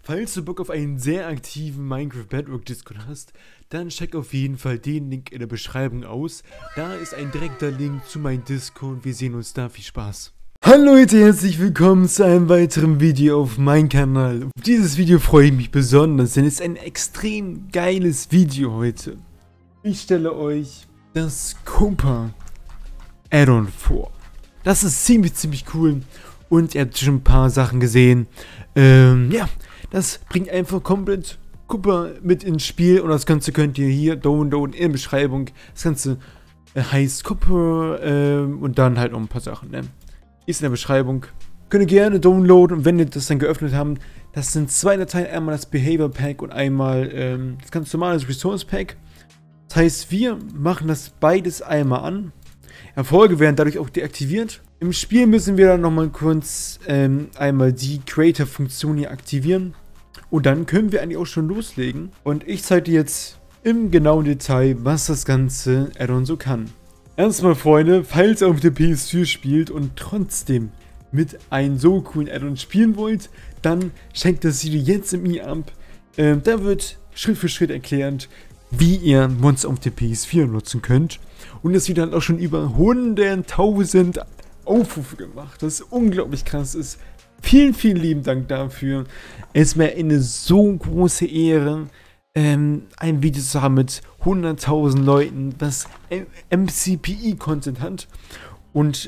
Falls du Bock auf einen sehr aktiven Minecraft Bedrock Discord hast, dann check auf jeden Fall den Link in der Beschreibung aus. Da ist ein direkter Link zu meinem Discord. Wir sehen uns da. Viel Spaß. Hallo Leute, herzlich willkommen zu einem weiteren Video auf meinem Kanal. Auf dieses Video freue ich mich besonders, denn es ist ein extrem geiles Video heute. Ich stelle euch das Cooper Add-on vor. Das ist ziemlich cool und ihr habt schon ein paar Sachen gesehen. Ja, das bringt einfach komplett Cooper mit ins Spiel und das Ganze könnt ihr hier downloaden in der Beschreibung. Das Ganze heißt Cooper und dann halt noch ein paar Sachen, ne? Ist in der Beschreibung. Könnt ihr gerne downloaden und wenn ihr das dann geöffnet habt, das sind zwei Dateien, einmal das Behavior Pack und einmal das ganz normale Resource Pack. Das heißt, wir machen das beides einmal an. Erfolge werden dadurch auch deaktiviert. Im Spiel müssen wir dann nochmal kurz einmal die Creator-Funktion hier aktivieren. Und dann können wir eigentlich auch schon loslegen. Und ich zeige dir jetzt im genauen Detail, was das ganze Add-on so kann. Erstmal, Freunde, falls ihr auf der PS4 spielt und trotzdem mit einem so coolen Add-on spielen wollt, dann checkt das Video jetzt im i-ab. Da wird Schritt für Schritt erklärt, wie ihr Monster auf der PS4 nutzen könnt. Und das Video hat auch schon über 100.000 Aufrufe gemacht, das unglaublich krass ist. Vielen lieben Dank dafür. Es ist mir eine so große Ehre, ein Video zu haben mit 100.000 Leuten, das MCPI-Content hat und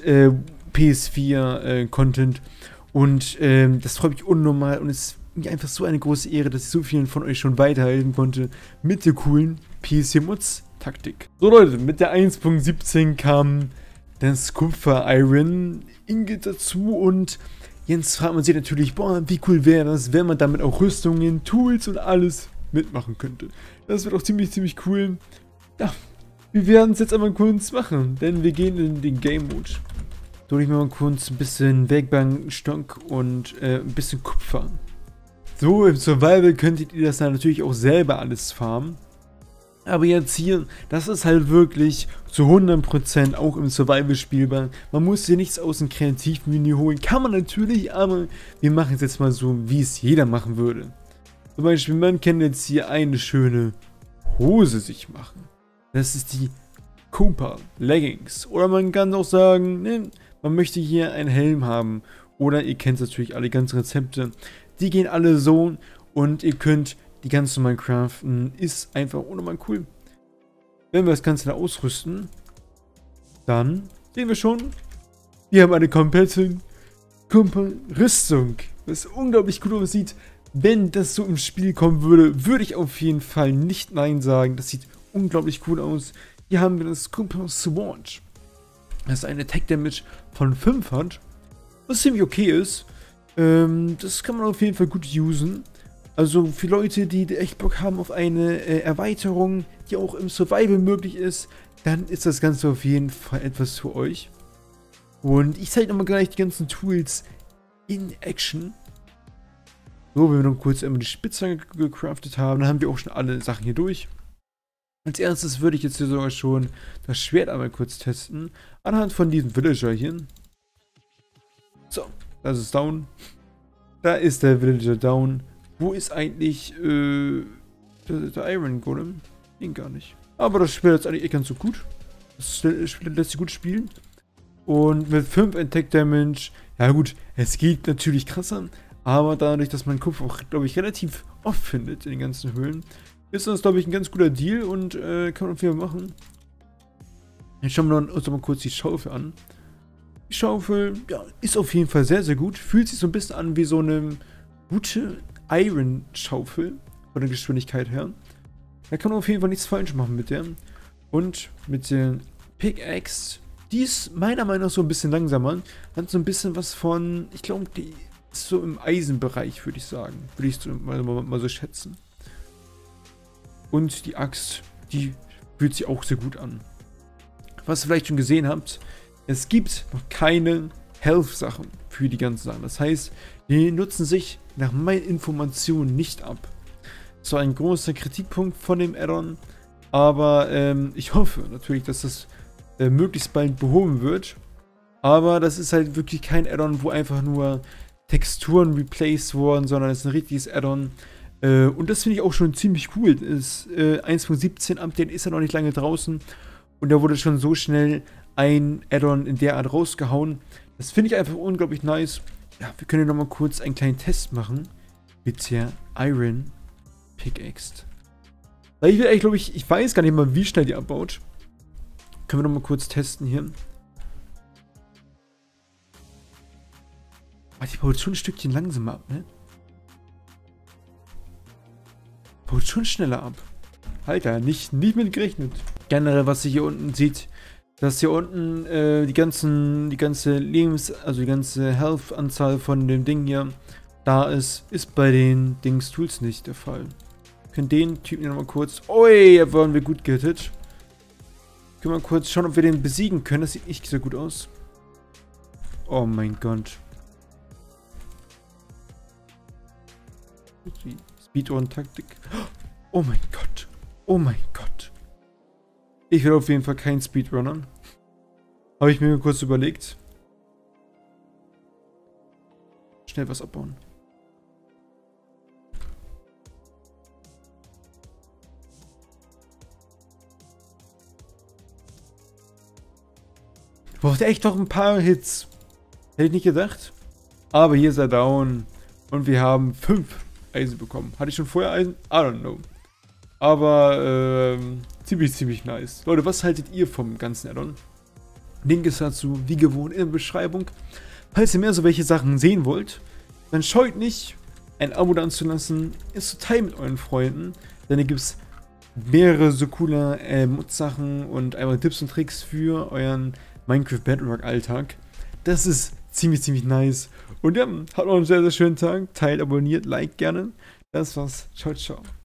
PS4-Content. Und das freut mich unnormal und es ist mir einfach so eine große Ehre, dass ich so vielen von euch schon weiterhelfen konnte mit der coolen PS4-Mods-Taktik. So Leute, mit der 1.17 kam das Kupfer-Iron Ingot dazu und jetzt fragt man sich natürlich, boah, wie cool wäre das, wenn man damit auch Rüstungen, Tools und alles mitmachen könnte. Das wird auch ziemlich cool. Ja, wir werden es jetzt einmal kurz machen, denn wir gehen in den Game-Mode. So, ich mal kurz ein bisschen Werkbankstock und ein bisschen Kupfer. So, im Survival könntet ihr das dann natürlich auch selber alles farmen. Aber jetzt hier, das ist halt wirklich zu 100% auch im Survival spielbar. Man muss hier nichts aus dem Kreativmenü holen. Kann man natürlich, aber wir machen es jetzt mal so, wie es jeder machen würde. Zum Beispiel, man kann jetzt hier eine schöne Hose sich machen. Das ist die Cooper Leggings. Oder man kann auch sagen, ne, man möchte hier einen Helm haben. Oder ihr kennt natürlich alle ganzen Rezepte. Die gehen alle so und ihr könnt die ganze Minecraft ist einfach unnormal cool. Wenn wir das Ganze da ausrüsten, dann sehen wir schon, wir haben eine komplette Rüstung, was unglaublich gut aussieht. Wenn das so im Spiel kommen würde, würde ich auf jeden Fall nicht Nein sagen. Das sieht unglaublich cool aus. Hier haben wir das Cooper Sword, das eine Attack Damage von 5 hat, was ziemlich okay ist. Das kann man auf jeden Fall gut usen. Also für Leute, die echt Bock haben auf eine Erweiterung, die auch im Survival möglich ist, dann ist das Ganze auf jeden Fall etwas für euch. Und ich zeige nochmal gleich die ganzen Tools in Action. So, wenn wir noch kurz einmal die Spitzhacke gecraftet haben, dann haben wir auch schon alle Sachen hier durch. Als erstes würde ich jetzt hier sogar schon das Schwert einmal kurz testen, anhand von diesem Villager hier. So, das ist down. Da ist der Villager down. Wo ist eigentlich der Iron Golem? Ihn gar nicht. Aber das Spiel ist eigentlich ganz so gut. Das Spiel lässt sich gut spielen. Und mit 5 Attack Damage, ja gut, es geht natürlich krasser. Aber dadurch, dass man Kupfer auch, glaube ich, relativ oft findet in den ganzen Höhlen, ist das, glaube ich, ein ganz guter Deal und kann man viel machen. Jetzt schauen wir uns mal kurz die Schaufel an. Die Schaufel, ja, ist auf jeden Fall sehr gut. Fühlt sich so ein bisschen an wie so eine gute Iron-Schaufel von der Geschwindigkeit her. Da kann man auf jeden Fall nichts falsch machen mit der. Und mit der Pickaxe, die ist meiner Meinung nach so ein bisschen langsamer. Hat so ein bisschen was von, ich glaube, die ist so im Eisenbereich, würde ich sagen. Würde ich so mal so schätzen. Und die Axt, die fühlt sich auch sehr gut an. Was ihr vielleicht schon gesehen habt, es gibt noch keine Health-Sachen für die ganzen Sachen. Das heißt, die nutzen sich nach meinen Informationen nicht ab. Das war ein großer Kritikpunkt von dem Add-on, aber ich hoffe natürlich, dass das möglichst bald behoben wird. Aber das ist halt wirklich kein Add-on, wo einfach nur Texturen replaced worden, sondern es ist ein richtiges Add-on. Und das finde ich auch schon ziemlich cool. Das 1.17 Update ist ja noch nicht lange draußen und da wurde schon so schnell ein Add-on in der Art rausgehauen. Das finde ich einfach unglaublich nice. Ja, wir können ja nochmal kurz einen kleinen Test machen mit der Iron Pickaxe. Weil ich will eigentlich, glaube ich weiß gar nicht mal, wie schnell die abbaut. Können wir nochmal kurz testen hier. Aber die baut schon ein Stückchen langsamer ab, ne? Baut schon schneller ab. Alter, nicht mit gerechnet. Generell, was ihr hier unten sieht, dass hier unten die ganze also die ganze Health-Anzahl von dem Ding hier da ist bei den Dings-Tools nicht der Fall. Wir können den Typen hier nochmal kurz... Ui, da waren wir gut gehittet. Können wir mal kurz schauen, ob wir den besiegen können. Das sieht nicht so gut aus. Oh mein Gott. Speedrun-Taktik. Oh mein Gott. Oh mein Gott. Ich will auf jeden Fall kein Speedrunner. Habe ich mir kurz überlegt. Schnell was abbauen. Braucht echt noch ein paar Hits. Hätte ich nicht gedacht. Aber hier ist er down. Und wir haben 5 Eisen bekommen. Hatte ich schon vorher Eisen? I don't know. Aber ziemlich nice. Leute, was haltet ihr vom ganzen Add-on? Link ist dazu, wie gewohnt, in der Beschreibung. Falls ihr mehr so welche Sachen sehen wollt, dann scheut nicht, ein Abo da anzulassen, es zu teilen mit euren Freunden. Denn hier gibt es mehrere so coole Mod-Sachen und einfach Tipps und Tricks für euren Minecraft Bedrock Alltag. Das ist ziemlich nice. Und ja, habt noch einen sehr schönen Tag. Teilt, abonniert, liked gerne. Das war's. Ciao, ciao.